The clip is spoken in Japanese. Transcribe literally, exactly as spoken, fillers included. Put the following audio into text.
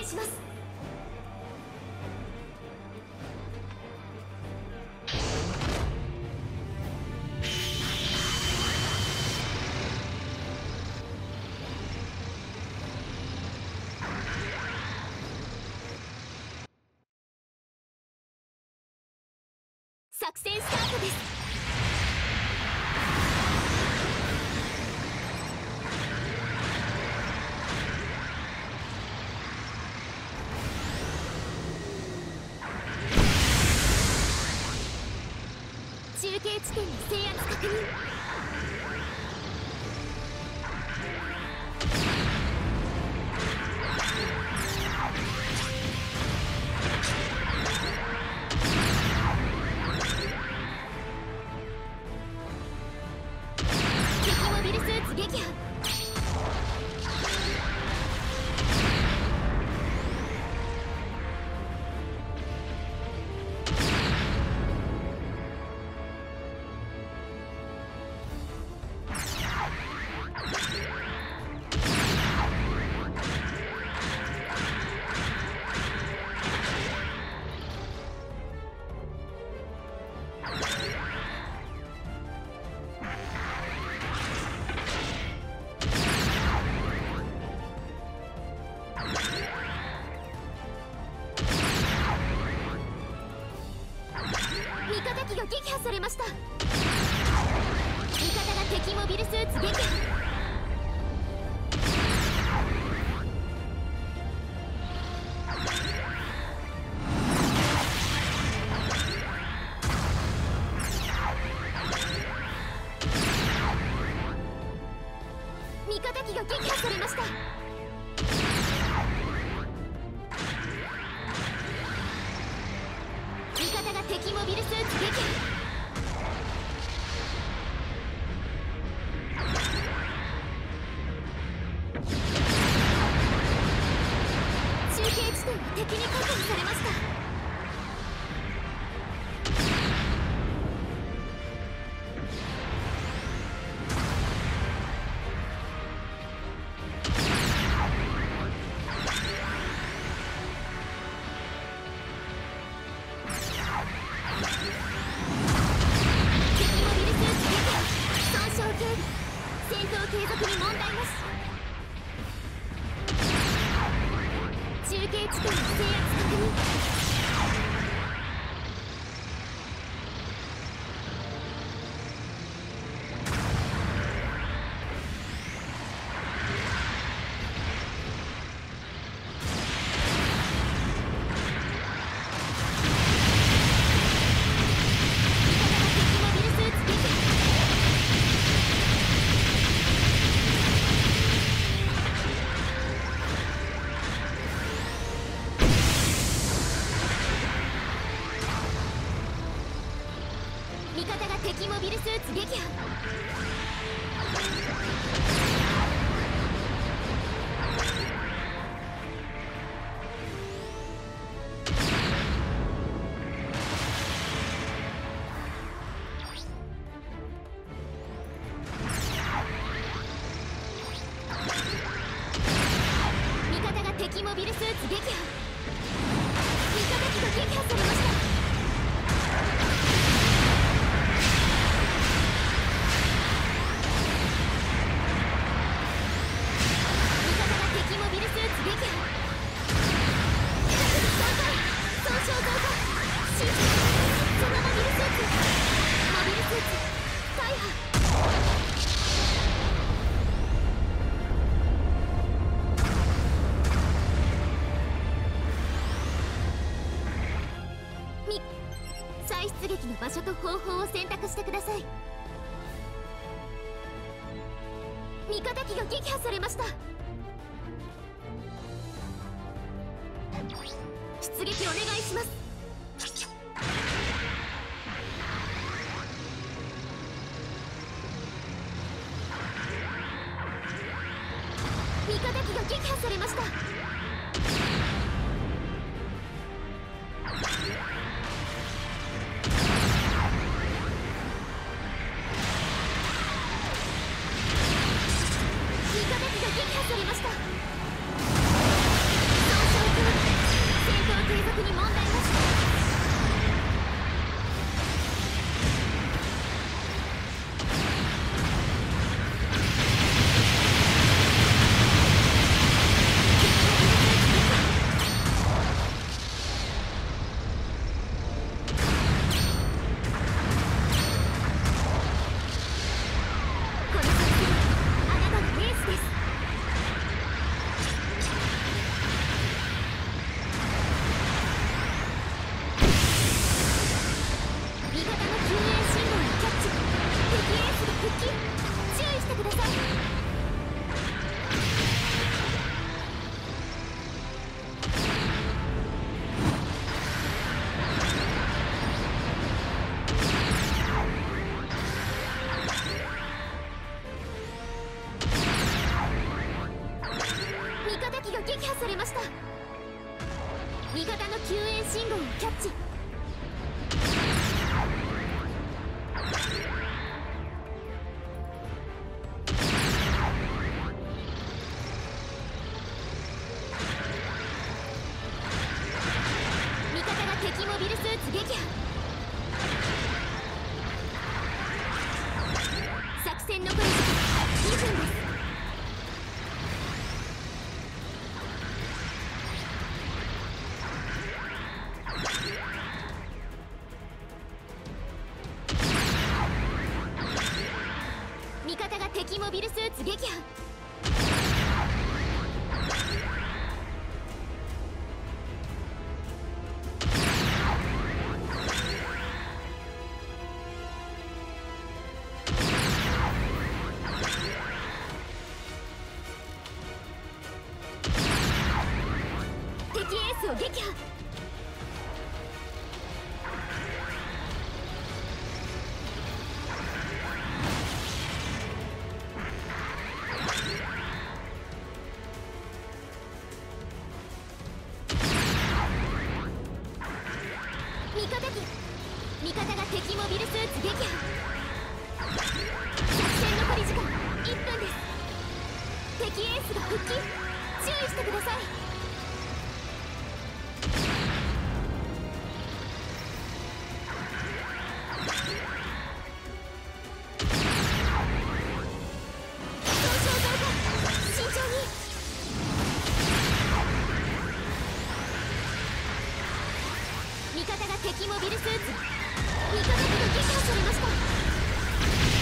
いします。作戦スタートです。中継地点の制圧確認。敵モビルスーツ撃破。味方機が撃破されました。味方が敵モビルスーツ撃破。味方機が撃破されました。味方が敵モビルスーツ撃破。中継地点が敵に確保されました。戦闘継続に問題なし。中継地点の制圧確認。味方が敵モビルスーツ撃破。味方が敵モビルスーツ撃破。味方機が撃破されました。再出撃の場所と方法を選択してください。味方機が撃破されました。出撃お願いします。味方機が撃破されました。味方機が撃破されました。損傷撃破されました。味方の救援信号をキャッチ。味方が敵モビルスーツ撃破。作戦残り時間にふんです。味方が敵モビルスーツ撃破。敵エースを撃破。味方機味方が敵モビルスーツ撃破。作戦残り時間いっぷんです。敵エースが復帰、注意してください。損傷増加、慎重に。味方が敵モビルスーツ味方機が撃破されました。